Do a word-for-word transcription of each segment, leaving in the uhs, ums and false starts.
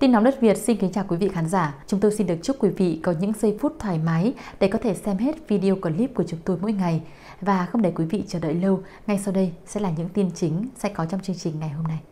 Tin nóng đất Việt xin kính chào quý vị khán giả. Chúng tôi xin được chúc quý vị có những giây phút thoải mái để có thể xem hết video clip của chúng tôi mỗi ngày. Và không để quý vị chờ đợi lâu, ngay sau đây sẽ là những tin chính sẽ có trong chương trình ngày hôm nay.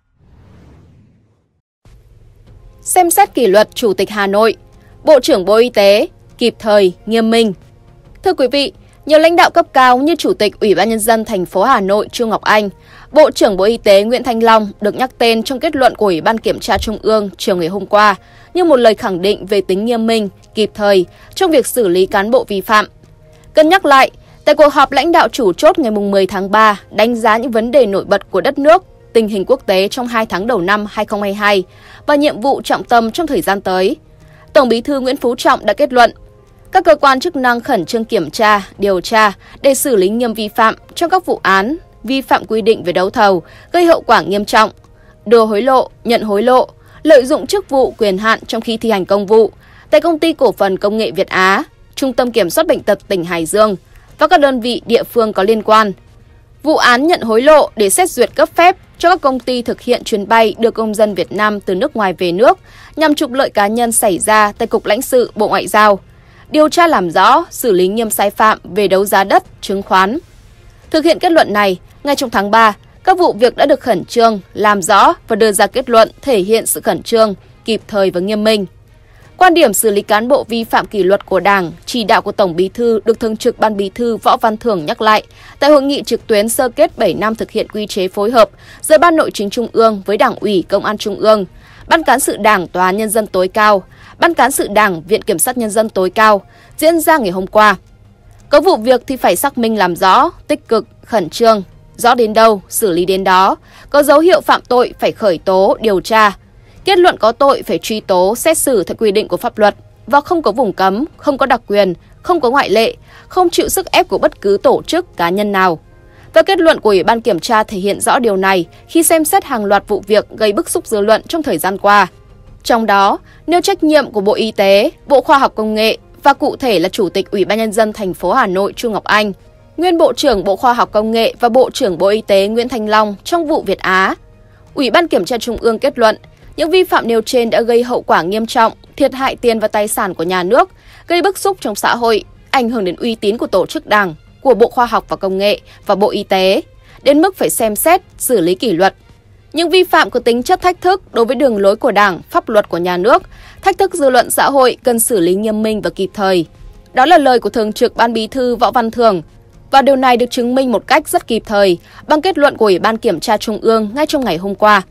Xem xét kỷ luật Chủ tịch Hà Nội, Bộ trưởng Bộ Y tế kịp thời, nghiêm minh. Thưa quý vị, nhiều lãnh đạo cấp cao như Chủ tịch Ủy ban Nhân dân thành phố Hà Nội Chu Ngọc Anh, Bộ trưởng Bộ Y tế Nguyễn Thanh Long được nhắc tên trong kết luận của Ủy ban Kiểm tra Trung ương chiều ngày hôm qua như một lời khẳng định về tính nghiêm minh, kịp thời trong việc xử lý cán bộ vi phạm. Cân nhắc lại, tại cuộc họp lãnh đạo chủ chốt ngày mười tháng ba đánh giá những vấn đề nổi bật của đất nước, tình hình quốc tế trong hai tháng đầu năm hai nghìn không trăm hai mươi hai và nhiệm vụ trọng tâm trong thời gian tới, Tổng Bí thư Nguyễn Phú Trọng đã kết luận các cơ quan chức năng khẩn trương kiểm tra, điều tra để xử lý nghiêm vi phạm trong các vụ án vi phạm quy định về đấu thầu gây hậu quả nghiêm trọng, đưa hối lộ, nhận hối lộ, lợi dụng chức vụ quyền hạn trong khi thi hành công vụ tại Công ty Cổ phần Công nghệ Việt Á, Trung tâm Kiểm soát Bệnh tật tỉnh Hải Dương và các đơn vị địa phương có liên quan. Vụ án nhận hối lộ để xét duyệt cấp phép cho các công ty thực hiện chuyến bay đưa công dân Việt Nam từ nước ngoài về nước nhằm trục lợi cá nhân xảy ra tại Cục Lãnh sự Bộ Ngoại giao. Điều tra làm rõ, xử lý nghiêm sai phạm về đấu giá đất, chứng khoán. Thực hiện kết luận này, ngay trong tháng ba, các vụ việc đã được khẩn trương, làm rõ và đưa ra kết luận thể hiện sự khẩn trương, kịp thời và nghiêm minh. Quan điểm xử lý cán bộ vi phạm kỷ luật của Đảng, chỉ đạo của Tổng Bí thư được Thường trực Ban Bí thư Võ Văn Thưởng nhắc lại tại hội nghị trực tuyến sơ kết bảy năm thực hiện quy chế phối hợp giữa Ban Nội chính Trung ương với Đảng ủy Công an Trung ương, Ban Cán sự Đảng Tòa án Nhân dân tối cao, Ban Cán sự Đảng Viện Kiểm sát Nhân dân tối cao diễn ra ngày hôm qua. Có vụ việc thì phải xác minh làm rõ, tích cực, khẩn trương, rõ đến đâu, xử lý đến đó, có dấu hiệu phạm tội phải khởi tố, điều tra. Kết luận có tội phải truy tố, xét xử theo quy định của pháp luật và không có vùng cấm, không có đặc quyền, không có ngoại lệ, không chịu sức ép của bất cứ tổ chức, cá nhân nào. Và kết luận của Ủy ban Kiểm tra thể hiện rõ điều này khi xem xét hàng loạt vụ việc gây bức xúc dư luận trong thời gian qua. Trong đó, nêu trách nhiệm của Bộ Y tế, Bộ Khoa học Công nghệ và cụ thể là Chủ tịch Ủy ban Nhân dân thành phố Hà Nội Chu Ngọc Anh, nguyên Bộ trưởng Bộ Khoa học Công nghệ và Bộ trưởng Bộ Y tế Nguyễn Thanh Long trong vụ Việt Á. Ủy ban Kiểm tra Trung ương kết luận những vi phạm nêu trên đã gây hậu quả nghiêm trọng, thiệt hại tiền và tài sản của nhà nước, gây bức xúc trong xã hội, ảnh hưởng đến uy tín của tổ chức Đảng, của Bộ Khoa học và Công nghệ và Bộ Y tế, đến mức phải xem xét, xử lý kỷ luật. Những vi phạm có tính chất thách thức đối với đường lối của Đảng, pháp luật của nhà nước, thách thức dư luận xã hội cần xử lý nghiêm minh và kịp thời. Đó là lời của Thường trực Ban Bí thư Võ Văn Thưởng, và điều này được chứng minh một cách rất kịp thời bằng kết luận của Ủy ban Kiểm tra Trung ương ngay trong ngày hôm qua.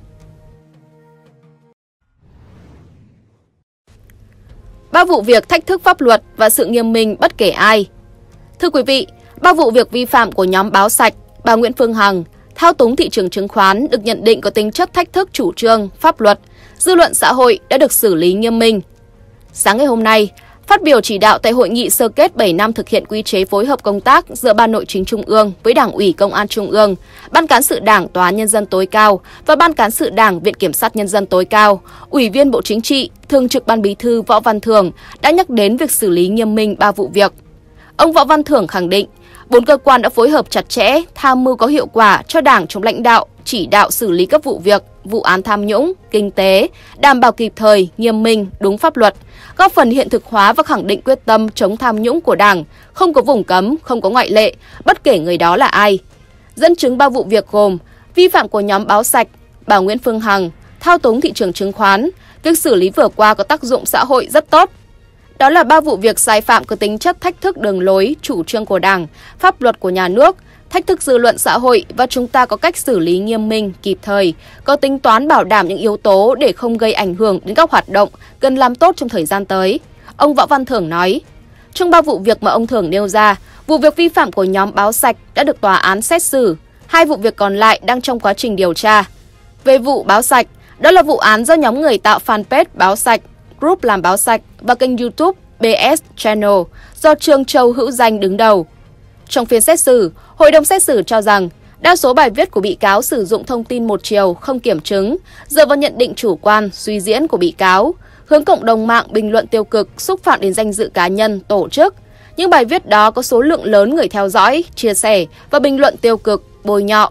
Ba vụ việc thách thức pháp luật và sự nghiêm minh bất kể ai. Thưa quý vị, ba vụ việc vi phạm của nhóm Báo Sạch, bà Nguyễn Phương Hằng, thao túng thị trường chứng khoán được nhận định có tính chất thách thức chủ trương, pháp luật, dư luận xã hội đã được xử lý nghiêm minh. Sáng ngày hôm nay, phát biểu chỉ đạo tại hội nghị sơ kết bảy năm thực hiện quy chế phối hợp công tác giữa Ban Nội chính Trung ương với Đảng ủy Công an Trung ương, Ban Cán sự Đảng Tòa án Nhân dân tối cao và Ban Cán sự Đảng Viện Kiểm sát Nhân dân tối cao, Ủy viên Bộ Chính trị, Thường trực Ban Bí thư Võ Văn Thưởng đã nhắc đến việc xử lý nghiêm minh ba vụ việc. Ông Võ Văn Thưởng khẳng định, bốn cơ quan đã phối hợp chặt chẽ, tham mưu có hiệu quả cho Đảng trong lãnh đạo, chỉ đạo xử lý các vụ việc, vụ án tham nhũng, kinh tế, đảm bảo kịp thời, nghiêm minh, đúng pháp luật, góp phần hiện thực hóa và khẳng định quyết tâm chống tham nhũng của Đảng, không có vùng cấm, không có ngoại lệ, bất kể người đó là ai. Dẫn chứng ba vụ việc gồm vi phạm của nhóm Báo Sạch, bà Nguyễn Phương Hằng, thao túng thị trường chứng khoán, việc xử lý vừa qua có tác dụng xã hội rất tốt. Đó là ba vụ việc sai phạm có tính chất thách thức đường lối, chủ trương của Đảng, pháp luật của nhà nước, thách thức dư luận xã hội và chúng ta có cách xử lý nghiêm minh, kịp thời, có tính toán bảo đảm những yếu tố để không gây ảnh hưởng đến các hoạt động cần làm tốt trong thời gian tới. Ông Võ Văn Thưởng nói, trong ba vụ việc mà ông Thưởng nêu ra, vụ việc vi phạm của nhóm Báo Sạch đã được tòa án xét xử, hai vụ việc còn lại đang trong quá trình điều tra. Về vụ Báo Sạch, đó là vụ án do nhóm người tạo fanpage Báo Sạch, group làm Báo Sạch và kênh YouTube bê ét Channel do Trương Châu Hữu Danh đứng đầu. Trong phiên xét xử, hội đồng xét xử cho rằng đa số bài viết của bị cáo sử dụng thông tin một chiều không kiểm chứng, dựa vào nhận định chủ quan, suy diễn của bị cáo, hướng cộng đồng mạng bình luận tiêu cực, xúc phạm đến danh dự cá nhân, tổ chức. Những bài viết đó có số lượng lớn người theo dõi, chia sẻ và bình luận tiêu cực, bôi nhọ.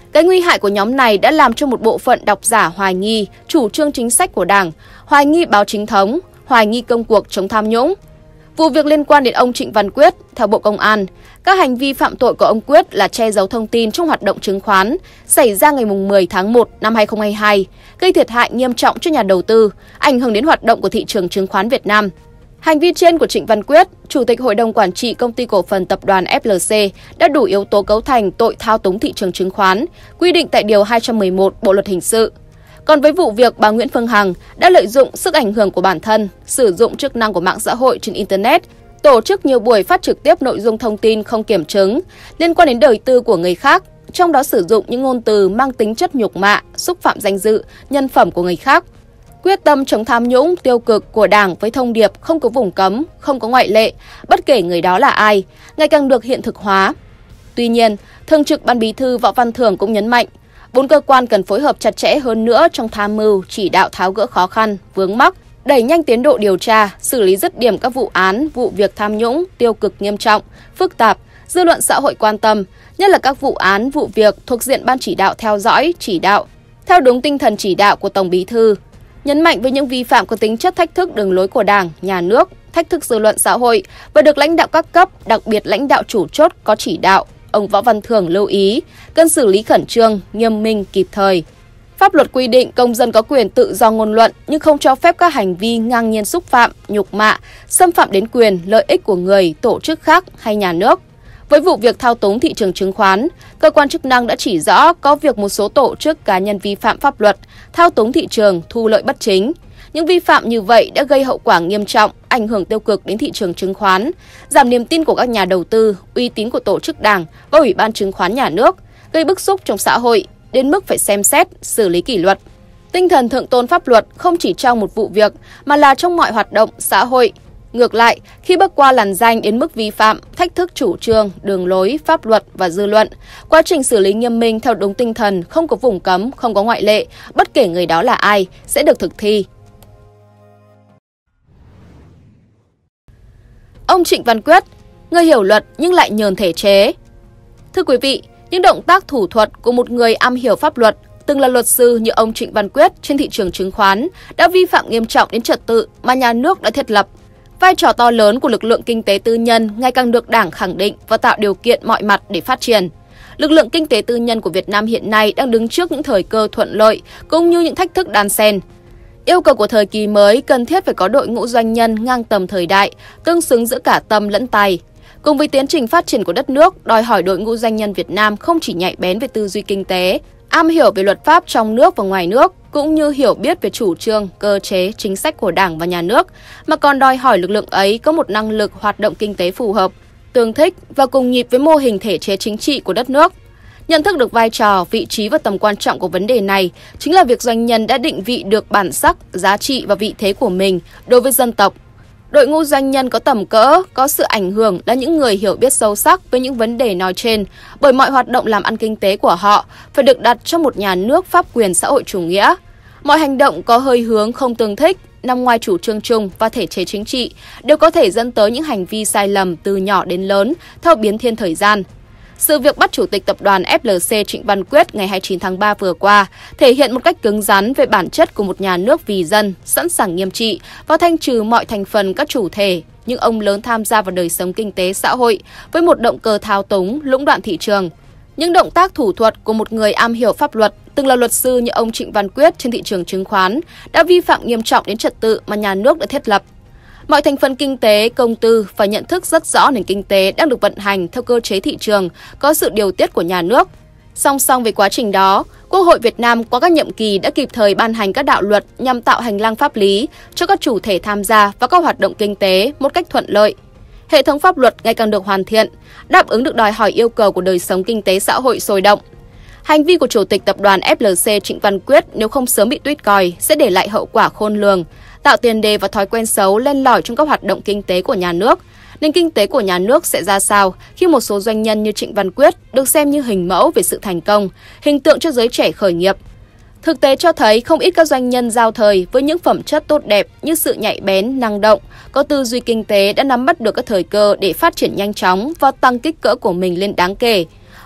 Cái nguy hại của nhóm này đã làm cho một bộ phận độc giả hoài nghi chủ trương chính sách của Đảng, hoài nghi báo chính thống, hoài nghi công cuộc chống tham nhũng. Vụ việc liên quan đến ông Trịnh Văn Quyết, theo Bộ Công an, các hành vi phạm tội của ông Quyết là che giấu thông tin trong hoạt động chứng khoán xảy ra ngày mười tháng một năm hai nghìn không trăm hai mươi hai, gây thiệt hại nghiêm trọng cho nhà đầu tư, ảnh hưởng đến hoạt động của thị trường chứng khoán Việt Nam. Hành vi trên của Trịnh Văn Quyết, Chủ tịch Hội đồng Quản trị Công ty Cổ phần Tập đoàn ép lờ xê đã đủ yếu tố cấu thành tội thao túng thị trường chứng khoán, quy định tại Điều hai trăm mười một Bộ Luật Hình sự. Còn với vụ việc bà Nguyễn Phương Hằng đã lợi dụng sức ảnh hưởng của bản thân, sử dụng chức năng của mạng xã hội trên Internet, tổ chức nhiều buổi phát trực tiếp nội dung thông tin không kiểm chứng liên quan đến đời tư của người khác, trong đó sử dụng những ngôn từ mang tính chất nhục mạ, xúc phạm danh dự, nhân phẩm của người khác. Quyết tâm chống tham nhũng, tiêu cực của Đảng với thông điệp không có vùng cấm, không có ngoại lệ, bất kể người đó là ai, ngày càng được hiện thực hóa. Tuy nhiên, Thường trực Ban Bí thư Võ Văn Thưởng cũng nhấn mạnh, bốn cơ quan cần phối hợp chặt chẽ hơn nữa trong tham mưu, chỉ đạo tháo gỡ khó khăn, vướng mắc, đẩy nhanh tiến độ điều tra, xử lý dứt điểm các vụ án, vụ việc tham nhũng, tiêu cực nghiêm trọng, phức tạp, dư luận xã hội quan tâm, nhất là các vụ án, vụ việc thuộc diện Ban chỉ đạo theo dõi, chỉ đạo, theo đúng tinh thần chỉ đạo của Tổng Bí thư. Nhấn mạnh với những vi phạm có tính chất thách thức đường lối của Đảng, Nhà nước, thách thức dư luận xã hội và được lãnh đạo các cấp, đặc biệt lãnh đạo chủ chốt có chỉ đạo, ông Võ Văn Thưởng lưu ý cần xử lý khẩn trương, nghiêm minh, kịp thời. Pháp luật quy định công dân có quyền tự do ngôn luận nhưng không cho phép các hành vi ngang nhiên xúc phạm, nhục mạ, xâm phạm đến quyền, lợi ích của người, tổ chức khác hay nhà nước. Với vụ việc thao túng thị trường chứng khoán, cơ quan chức năng đã chỉ rõ có việc một số tổ chức cá nhân vi phạm pháp luật, thao túng thị trường, thu lợi bất chính. Những vi phạm như vậy đã gây hậu quả nghiêm trọng, ảnh hưởng tiêu cực đến thị trường chứng khoán, giảm niềm tin của các nhà đầu tư, uy tín của tổ chức Đảng và Ủy ban Chứng khoán Nhà nước, gây bức xúc trong xã hội, đến mức phải xem xét, xử lý kỷ luật. Tinh thần thượng tôn pháp luật không chỉ trong một vụ việc mà là trong mọi hoạt động xã hội. Ngược lại, khi bước qua làn ranh đến mức vi phạm, thách thức chủ trương, đường lối, pháp luật và dư luận, quá trình xử lý nghiêm minh theo đúng tinh thần không có vùng cấm, không có ngoại lệ, bất kể người đó là ai, sẽ được thực thi. Ông Trịnh Văn Quyết, người hiểu luật nhưng lại nhờn thể chế. Thưa quý vị, những động tác thủ thuật của một người am hiểu pháp luật, từng là luật sư như ông Trịnh Văn Quyết trên thị trường chứng khoán đã vi phạm nghiêm trọng đến trật tự mà nhà nước đã thiết lập. Vai trò to lớn của lực lượng kinh tế tư nhân ngày càng được Đảng khẳng định và tạo điều kiện mọi mặt để phát triển. Lực lượng kinh tế tư nhân của Việt Nam hiện nay đang đứng trước những thời cơ thuận lợi cũng như những thách thức đan xen. Yêu cầu của thời kỳ mới cần thiết phải có đội ngũ doanh nhân ngang tầm thời đại, tương xứng giữa cả tâm lẫn tài. Cùng với tiến trình phát triển của đất nước, đòi hỏi đội ngũ doanh nhân Việt Nam không chỉ nhạy bén về tư duy kinh tế, am hiểu về luật pháp trong nước và ngoài nước, cũng như hiểu biết về chủ trương, cơ chế, chính sách của Đảng và Nhà nước, mà còn đòi hỏi lực lượng ấy có một năng lực hoạt động kinh tế phù hợp, tương thích và cùng nhịp với mô hình thể chế chính trị của đất nước. Nhận thức được vai trò, vị trí và tầm quan trọng của vấn đề này chính là việc doanh nhân đã định vị được bản sắc, giá trị và vị thế của mình đối với dân tộc. Đội ngũ doanh nhân có tầm cỡ, có sự ảnh hưởng là những người hiểu biết sâu sắc với những vấn đề nói trên, bởi mọi hoạt động làm ăn kinh tế của họ phải được đặt trong một nhà nước pháp quyền xã hội chủ nghĩa. Mọi hành động có hơi hướng không tương thích, nằm ngoài chủ trương chung và thể chế chính trị đều có thể dẫn tới những hành vi sai lầm từ nhỏ đến lớn theo biến thiên thời gian. Sự việc bắt Chủ tịch Tập đoàn ép lờ xê Trịnh Văn Quyết ngày hai mươi chín tháng ba vừa qua thể hiện một cách cứng rắn về bản chất của một nhà nước vì dân, sẵn sàng nghiêm trị và thanh trừ mọi thành phần các chủ thể, những ông lớn tham gia vào đời sống kinh tế xã hội với một động cơ thao túng, lũng đoạn thị trường. Những động tác thủ thuật của một người am hiểu pháp luật, từng là luật sư như ông Trịnh Văn Quyết trên thị trường chứng khoán, đã vi phạm nghiêm trọng đến trật tự mà nhà nước đã thiết lập. Mọi thành phần kinh tế, công tư phải nhận thức rất rõ nền kinh tế đang được vận hành theo cơ chế thị trường, có sự điều tiết của nhà nước. Song song với quá trình đó, Quốc hội Việt Nam qua các nhiệm kỳ đã kịp thời ban hành các đạo luật nhằm tạo hành lang pháp lý cho các chủ thể tham gia vào các hoạt động kinh tế một cách thuận lợi. Hệ thống pháp luật ngày càng được hoàn thiện, đáp ứng được đòi hỏi yêu cầu của đời sống kinh tế xã hội sôi động. Hành vi của Chủ tịch Tập đoàn ép lờ xê Trịnh Văn Quyết nếu không sớm bị tuít còi sẽ để lại hậu quả khôn lường, tạo tiền đề và thói quen xấu len lỏi trong các hoạt động kinh tế của nhà nước. Nền kinh tế của nhà nước sẽ ra sao khi một số doanh nhân như Trịnh Văn Quyết được xem như hình mẫu về sự thành công, hình tượng cho giới trẻ khởi nghiệp. Thực tế cho thấy không ít các doanh nhân giao thời với những phẩm chất tốt đẹp như sự nhạy bén, năng động, có tư duy kinh tế đã nắm bắt được các thời cơ để phát triển nhanh chóng và tăng kích cỡ của mình lên đáng kể.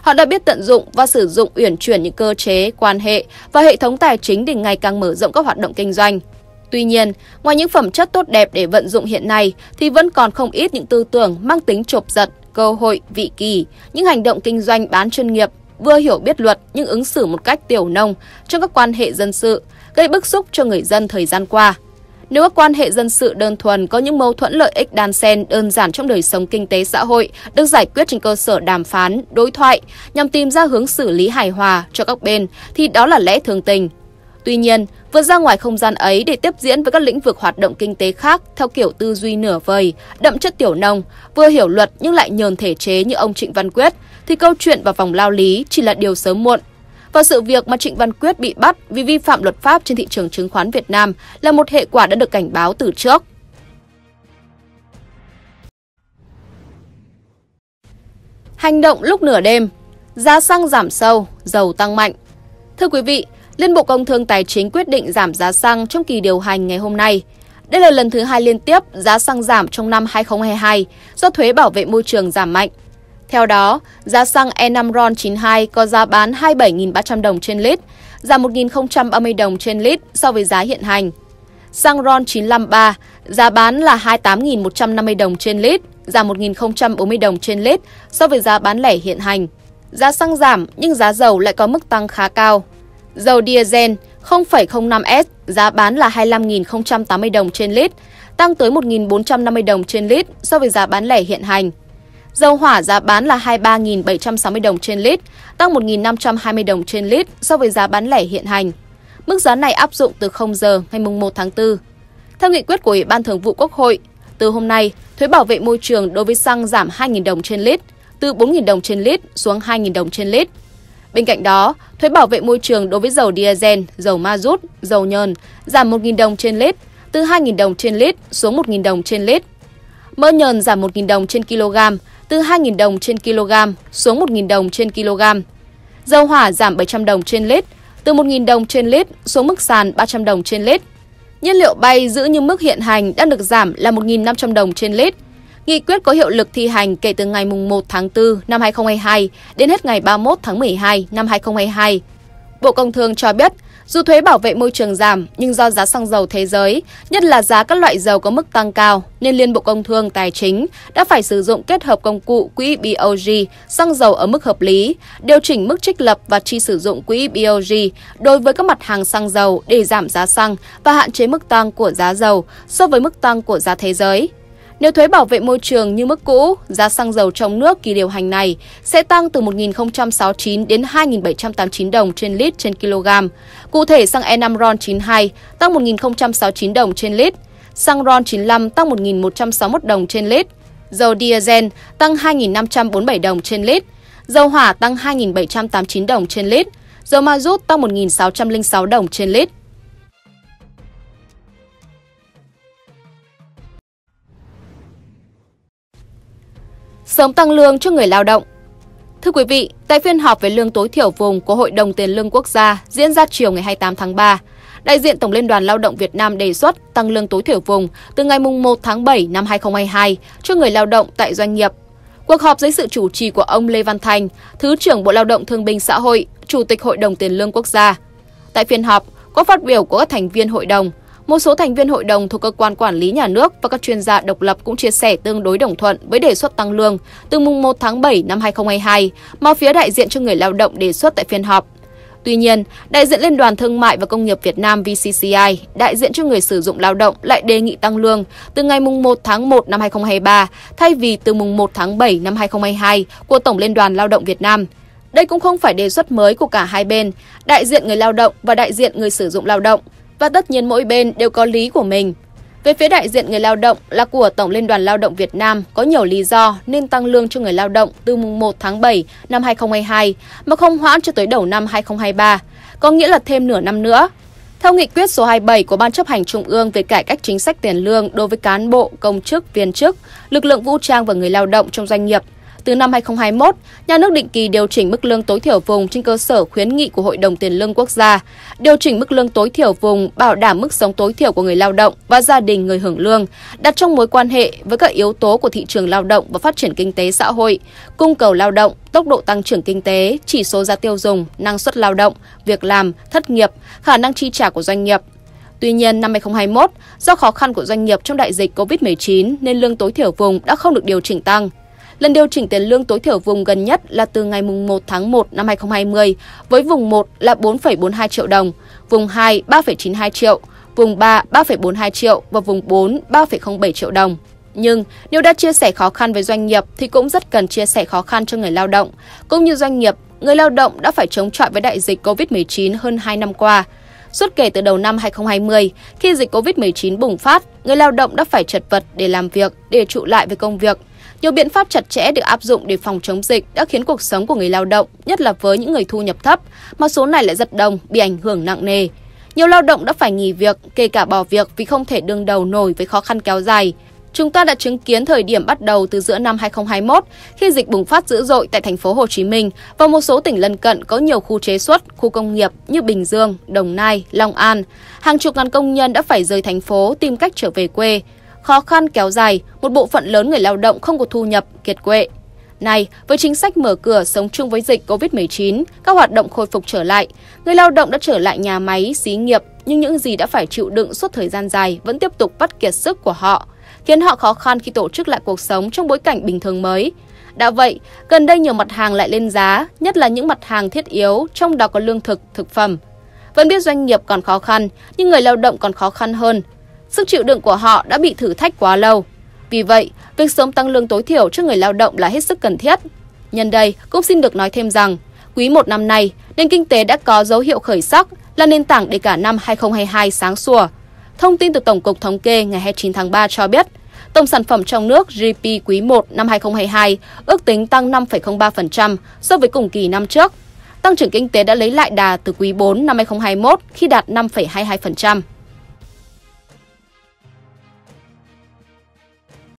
Họ đã biết tận dụng và sử dụng uyển chuyển những cơ chế, quan hệ và hệ thống tài chính để ngày càng mở rộng các hoạt động kinh doanh. Tuy nhiên, ngoài những phẩm chất tốt đẹp để vận dụng hiện nay thì vẫn còn không ít những tư tưởng mang tính chộp giật, cơ hội, vị kỳ, những hành động kinh doanh bán chuyên nghiệp, vừa hiểu biết luật nhưng ứng xử một cách tiểu nông trong các quan hệ dân sự, gây bức xúc cho người dân thời gian qua. Nếu các quan hệ dân sự đơn thuần có những mâu thuẫn lợi ích đan xen đơn giản trong đời sống kinh tế xã hội được giải quyết trên cơ sở đàm phán, đối thoại nhằm tìm ra hướng xử lý hài hòa cho các bên thì đó là lẽ thường tình. Tuy nhiên, vượt ra ngoài không gian ấy để tiếp diễn với các lĩnh vực hoạt động kinh tế khác theo kiểu tư duy nửa vời, đậm chất tiểu nông, vừa hiểu luật nhưng lại nhờn thể chế như ông Trịnh Văn Quyết, thì câu chuyện vào vòng lao lý chỉ là điều sớm muộn. Và sự việc mà Trịnh Văn Quyết bị bắt vì vi phạm luật pháp trên thị trường chứng khoán Việt Nam là một hệ quả đã được cảnh báo từ trước. Hành động lúc nửa đêm, giá xăng giảm sâu, dầu tăng mạnh. Thưa quý vị, Liên Bộ Công Thương Tài chính quyết định giảm giá xăng trong kỳ điều hành ngày hôm nay. Đây là lần thứ hai liên tiếp giá xăng giảm trong năm hai không hai hai do thuế bảo vệ môi trường giảm mạnh. Theo đó, giá xăng E năm RON chín mươi hai có giá bán hai mươi bảy nghìn ba trăm đồng trên lít, giảm một nghìn không trăm ba mươi đồng trên lít so với giá hiện hành. Xăng RON chín lăm ba, giá bán là hai mươi tám nghìn một trăm năm mươi đồng trên lít, giảm một nghìn không trăm bốn mươi đồng trên lít so với giá bán lẻ hiện hành. Giá xăng giảm nhưng giá dầu lại có mức tăng khá cao. Dầu diesel không phẩy không năm S giá bán là hai mươi lăm nghìn không trăm tám mươi đồng trên lít, tăng tới một nghìn bốn trăm năm mươi đồng trên lít so với giá bán lẻ hiện hành. Dầu hỏa giá bán là hai mươi ba nghìn bảy trăm sáu mươi đồng trên lít, tăng một nghìn năm trăm hai mươi đồng trên lít so với giá bán lẻ hiện hành. Mức giá này áp dụng từ không giờ ngày một tháng tư. Theo nghị quyết của Ủy ban Thường vụ Quốc hội, từ hôm nay, thuế bảo vệ môi trường đối với xăng giảm hai nghìn đồng trên lít, từ bốn nghìn đồng trên lít xuống hai nghìn đồng trên lít. Bên cạnh đó, thuế bảo vệ môi trường đối với dầu diesel, dầu ma rút, dầu nhờn giảm một nghìn đồng trên lít, từ hai nghìn đồng trên lít xuống một nghìn đồng trên lít. Mỡ nhờn giảm một nghìn đồng trên kg, từ hai nghìn đồng trên kg xuống một nghìn đồng trên kg. Dầu hỏa giảm bảy trăm đồng trên lít, từ một nghìn đồng trên lít xuống mức sàn ba trăm đồng trên lít. Nhiên liệu bay giữ như mức hiện hành đang được giảm là một nghìn năm trăm đồng trên lít. Nghị quyết có hiệu lực thi hành kể từ ngày một tháng tư năm hai không hai hai đến hết ngày ba mươi mốt tháng mười hai năm hai không hai hai. Bộ Công Thương cho biết, dù thuế bảo vệ môi trường giảm, nhưng do giá xăng dầu thế giới, nhất là giá các loại dầu có mức tăng cao, nên Liên Bộ Công Thương Tài chính đã phải sử dụng kết hợp công cụ quỹ bê o giê xăng dầu ở mức hợp lý, điều chỉnh mức trích lập và chi sử dụng quỹ bê o giê đối với các mặt hàng xăng dầu để giảm giá xăng và hạn chế mức tăng của giá dầu so với mức tăng của giá thế giới. Nếu thuế bảo vệ môi trường như mức cũ, giá xăng dầu trong nước kỳ điều hành này sẽ tăng từ một nghìn không trăm sáu mươi chín đến hai nghìn bảy trăm tám mươi chín đồng trên lít trên kg. Cụ thể, xăng E năm RON chín mươi hai tăng một nghìn không trăm sáu mươi chín đồng trên lít, xăng RON chín lăm tăng một nghìn một trăm sáu mươi mốt đồng trên lít, dầu diesel tăng hai nghìn năm trăm bốn mươi bảy đồng trên lít, dầu hỏa tăng hai nghìn bảy trăm tám mươi chín đồng trên lít, dầu ma rút tăng một nghìn sáu trăm lẻ sáu đồng trên lít. Sớm tăng lương cho người lao động. Thưa quý vị, tại phiên họp về lương tối thiểu vùng của Hội đồng Tiền lương Quốc gia diễn ra chiều ngày hai mươi tám tháng ba, đại diện Tổng Liên đoàn Lao động Việt Nam đề xuất tăng lương tối thiểu vùng từ ngày một tháng bảy năm hai không hai hai cho người lao động tại doanh nghiệp. Cuộc họp dưới sự chủ trì của ông Lê Văn Thành, Thứ trưởng Bộ Lao động Thương binh Xã hội, Chủ tịch Hội đồng Tiền lương Quốc gia. Tại phiên họp, có phát biểu của các thành viên hội đồng. Một số thành viên hội đồng thuộc cơ quan quản lý nhà nước và các chuyên gia độc lập cũng chia sẻ tương đối đồng thuận với đề xuất tăng lương từ mùng một tháng bảy năm hai không hai hai mà phía đại diện cho người lao động đề xuất tại phiên họp. Tuy nhiên, đại diện Liên đoàn Thương mại và Công nghiệp Việt Nam vê xê xê i, đại diện cho người sử dụng lao động lại đề nghị tăng lương từ ngày mùng một tháng một năm hai không hai ba thay vì từ mùng một tháng bảy năm hai không hai hai của Tổng Liên đoàn Lao động Việt Nam. Đây cũng không phải đề xuất mới của cả hai bên, đại diện người lao động và đại diện người sử dụng lao động. Và tất nhiên mỗi bên đều có lý của mình. Về phía đại diện người lao động là của Tổng Liên đoàn Lao động Việt Nam có nhiều lý do nên tăng lương cho người lao động từ mùng một tháng bảy năm hai không hai hai mà không hoãn cho tới đầu năm hai không hai ba, có nghĩa là thêm nửa năm nữa. Theo nghị quyết số hai mươi bảy của Ban chấp hành Trung ương về cải cách chính sách tiền lương đối với cán bộ, công chức, viên chức, lực lượng vũ trang và người lao động trong doanh nghiệp, Từ năm hai không hai mốt, nhà nước định kỳ điều chỉnh mức lương tối thiểu vùng trên cơ sở khuyến nghị của Hội đồng Tiền lương Quốc gia, điều chỉnh mức lương tối thiểu vùng bảo đảm mức sống tối thiểu của người lao động và gia đình người hưởng lương, đặt trong mối quan hệ với các yếu tố của thị trường lao động và phát triển kinh tế xã hội, cung cầu lao động, tốc độ tăng trưởng kinh tế, chỉ số giá tiêu dùng, năng suất lao động, việc làm, thất nghiệp, khả năng chi trả của doanh nghiệp. Tuy nhiên, năm hai không hai mốt, do khó khăn của doanh nghiệp trong đại dịch Covid mười chín nên lương tối thiểu vùng đã không được điều chỉnh tăng. Lần điều chỉnh tiền lương tối thiểu vùng gần nhất là từ ngày mùng một tháng một năm hai không hai không, với vùng một là bốn phẩy bốn mươi hai triệu đồng, vùng hai ba phẩy chín mươi hai triệu, vùng ba ba phẩy bốn mươi hai triệu và vùng bốn ba phẩy không bảy triệu đồng. Nhưng nếu đã chia sẻ khó khăn với doanh nghiệp thì cũng rất cần chia sẻ khó khăn cho người lao động. Cũng như doanh nghiệp, người lao động đã phải chống chọi với đại dịch Covid mười chín hơn hai năm qua. Suốt kể từ đầu năm hai không hai không, khi dịch Covid mười chín bùng phát, người lao động đã phải chật vật để làm việc, để trụ lại với công việc. Nhiều biện pháp chặt chẽ được áp dụng để phòng chống dịch đã khiến cuộc sống của người lao động, nhất là với những người thu nhập thấp, mà số này lại rất đông, bị ảnh hưởng nặng nề. Nhiều lao động đã phải nghỉ việc, kể cả bỏ việc vì không thể đương đầu nổi với khó khăn kéo dài. Chúng ta đã chứng kiến thời điểm bắt đầu từ giữa năm hai không hai mốt khi dịch bùng phát dữ dội tại thành phố Hồ Chí Minh và một số tỉnh lân cận có nhiều khu chế xuất, khu công nghiệp như Bình Dương, Đồng Nai, Long An. Hàng chục ngàn công nhân đã phải rời thành phố tìm cách trở về quê. Khó khăn kéo dài, một bộ phận lớn người lao động không có thu nhập, kiệt quệ. Này, với chính sách mở cửa sống chung với dịch Covid mười chín, các hoạt động khôi phục trở lại, người lao động đã trở lại nhà máy, xí nghiệp, nhưng những gì đã phải chịu đựng suốt thời gian dài vẫn tiếp tục vắt kiệt sức của họ, khiến họ khó khăn khi tổ chức lại cuộc sống trong bối cảnh bình thường mới. Đã vậy, gần đây nhiều mặt hàng lại lên giá, nhất là những mặt hàng thiết yếu, trong đó có lương thực, thực phẩm. Vẫn biết doanh nghiệp còn khó khăn, nhưng người lao động còn khó khăn hơn. Sức chịu đựng của họ đã bị thử thách quá lâu. Vì vậy, việc sớm tăng lương tối thiểu cho người lao động là hết sức cần thiết. Nhân đây, cũng xin được nói thêm rằng, quý một năm nay, nền kinh tế đã có dấu hiệu khởi sắc, là nền tảng để cả năm hai không hai hai sáng sủa. Thông tin từ Tổng cục Thống kê ngày hai mươi chín tháng ba cho biết, tổng sản phẩm trong nước G D P quý một năm hai không hai hai ước tính tăng năm phẩy không ba phần trăm so với cùng kỳ năm trước. Tăng trưởng kinh tế đã lấy lại đà từ quý bốn năm hai không hai mốt khi đạt năm phẩy hai mươi hai phần trăm.